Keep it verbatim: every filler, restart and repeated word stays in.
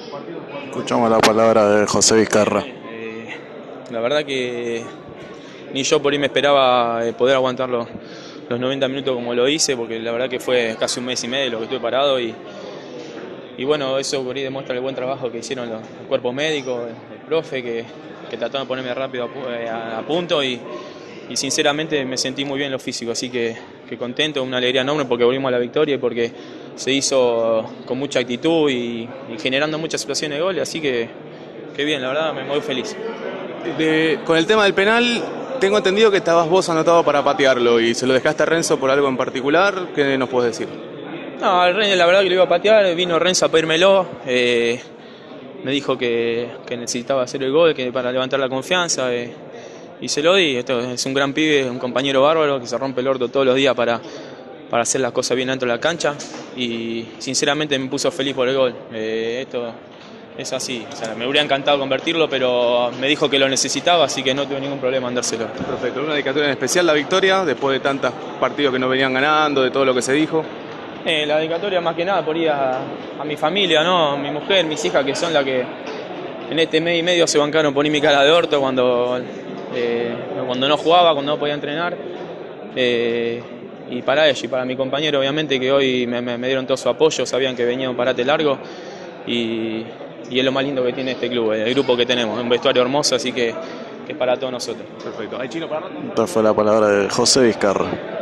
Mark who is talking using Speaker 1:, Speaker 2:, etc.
Speaker 1: Escuchamos la palabra de José Vizcarra.
Speaker 2: Eh, la verdad que ni yo por ahí me esperaba eh, poder aguantar los, los noventa minutos como lo hice, porque la verdad que fue casi un mes y medio lo que estuve parado y, y bueno, eso por ahí demuestra el buen trabajo que hicieron los, el cuerpo médico, el, el profe, que, que trataron de ponerme rápido a, a, a punto y, y sinceramente me sentí muy bien en lo físico, así que, que contento, una alegría enorme porque volvimos a la victoria y porque se hizo con mucha actitud y, y generando muchas situaciones de gol, así que, que bien, la verdad me muy feliz.
Speaker 3: De, con el tema del penal, tengo entendido que estabas vos anotado para patearlo y se lo dejaste a Renzo por algo en particular. ¿Qué nos puedes decir?
Speaker 2: No, el Renzo la verdad que lo iba a patear, vino Renzo a pedírmelo, eh, me dijo que, que necesitaba hacer el gol que para levantar la confianza eh, y se lo di. Esto es un gran pibe, un compañero bárbaro que se rompe el orto todos los días para, para hacer las cosas bien dentro de la cancha y sinceramente me puso feliz por el gol. Eh, esto es así, o sea, me hubiera encantado convertirlo, pero me dijo que lo necesitaba, así que no tuve ningún problema en dárselo.
Speaker 3: Perfecto, una dedicatoria en especial, la victoria, después de tantos partidos que no venían ganando, de todo lo que se dijo.
Speaker 2: Eh, la dedicatoria más que nada por ir a, a mi familia, ¿no? A mi mujer, mis hijas, que son las que en este mes y medio se bancaron por mi cara de orto cuando, eh, cuando no jugaba, cuando no podía entrenar. Eh, y para ellos y para mi compañero, obviamente, que hoy me, me, me dieron todo su apoyo, sabían que venía un parate largo y, y es lo más lindo que tiene este club, el grupo que tenemos, un vestuario hermoso, así que, que es para todos nosotros.
Speaker 3: Perfecto. ¿Hay chino para rato?
Speaker 1: Esta fue la palabra de José Vizcarra.